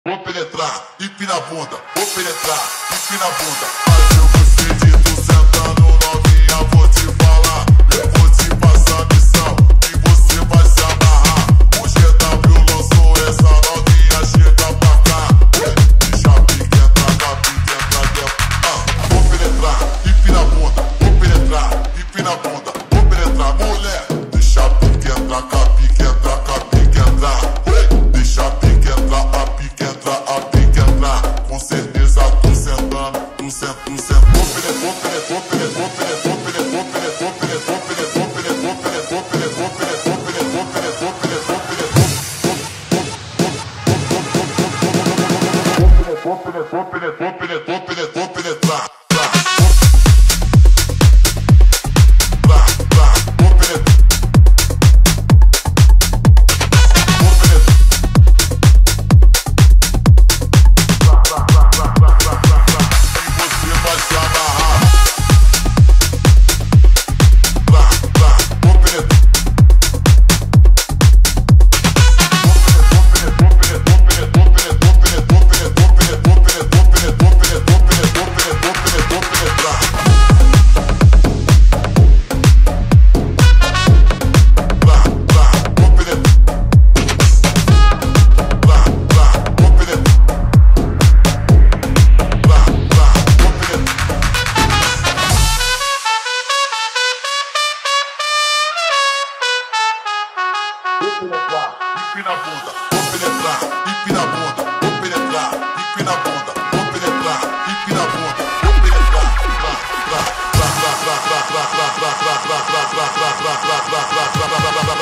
vou penetrar, empina a bunda, vou penetrar, empina a bunda. Mas eu gostei de tu sentando novinha, vou te falar. Eu vou te passar missão e você vai se amarrar. O GW lançou essa novinha, chega pra cá. Deixa a pique entrar, a pique entrar dentro. Vou penetrar, empina a bunda, vou penetrar, empina a bunda, vou penetrar. Mulher, deixa a pique entrar, a pique entrar, a pique entrar. Deixa a pique entrar, a pique entrar, a pique entrar. Com certeza tu sentando, tu senta, tu senta. Vou penetrar, vou penetrar, vou penetrar, vou penetrar, vou penetrar, vou penetrar, vou penetrar, vou penetrar, vou penetrar, vou penetrar, vou penetrar, vou penetrar, vou penetrar, vou penetrar, vou penetrar, vou penetrar. Empina a bunda, vou penetrar, empina a bunda, vou penetrar, empina a bunda, vou penetrar, empina a bunda, vou penetrar, vou penetrar.